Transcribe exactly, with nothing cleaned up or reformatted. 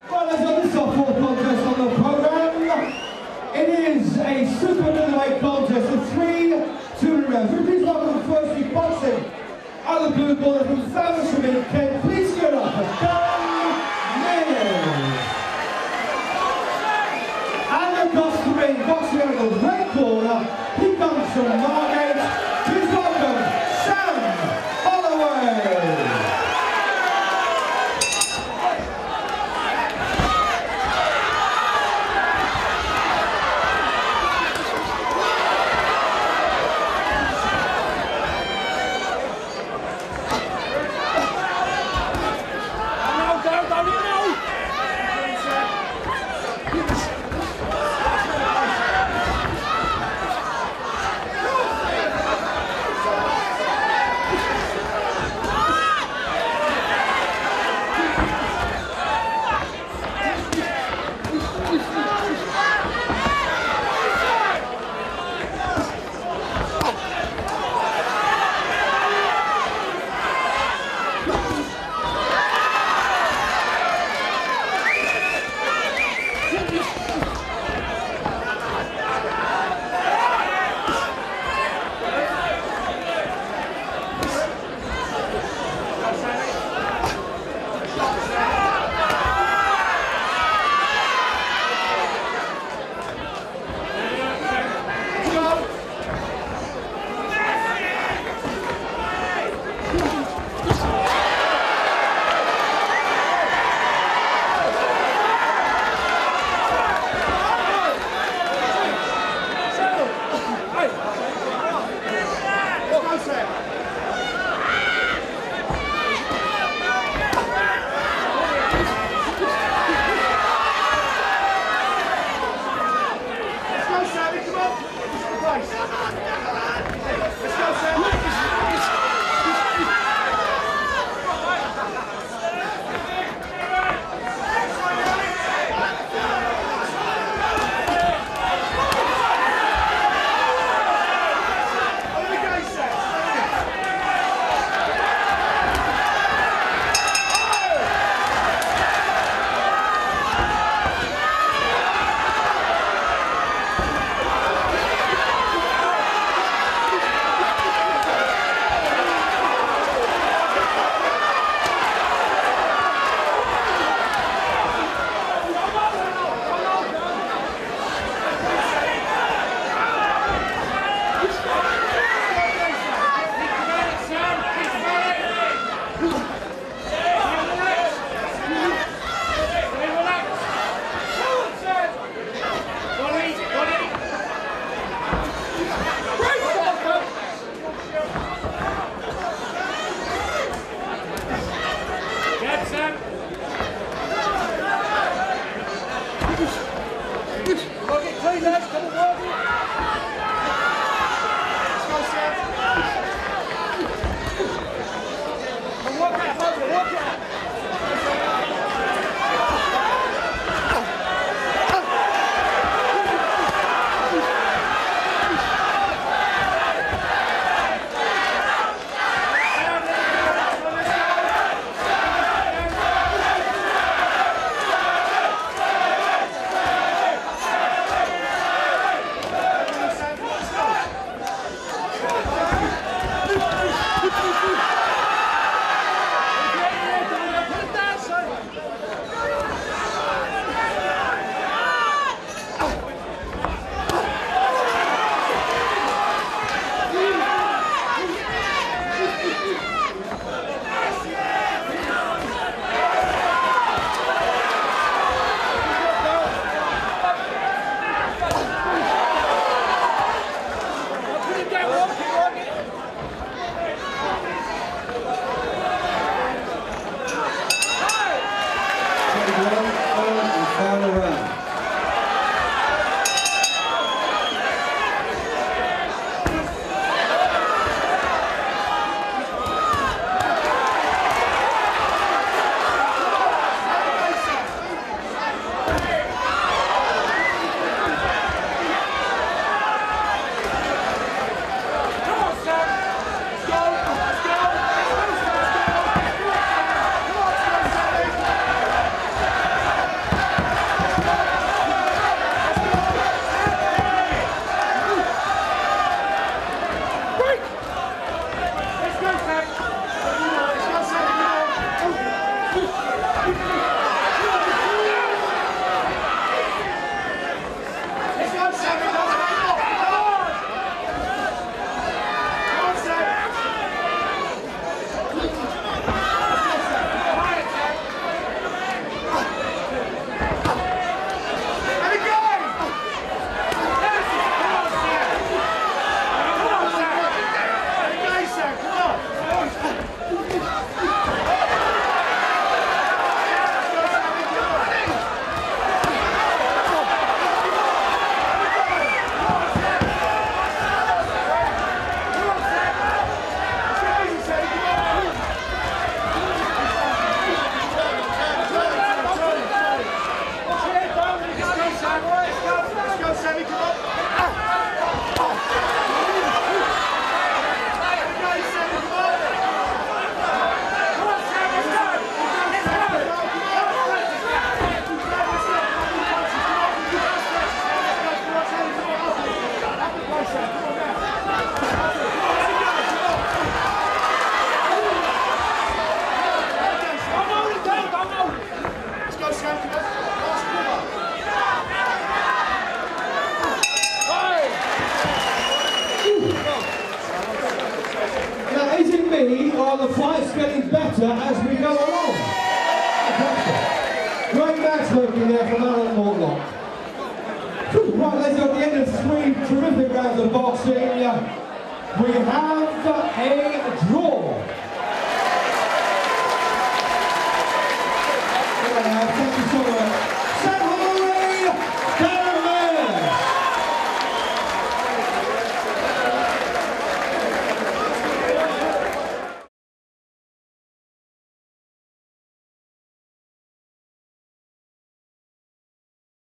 Well, as this is our fourth contest on the programme. It is a super middleweight contest of three two rounds. Please welcome firstly boxing out of the blue corner from Faversham in Kent. Please give it up for Galvin. And across the ring, boxing out of the red corner, he comes from Margate. Please welcome Holloway. Now, is it me, or are the fights getting better as we go along? Great match working there from Alan Morlock. Right, let's go at the end of three terrific rounds of boxing. We have a draw.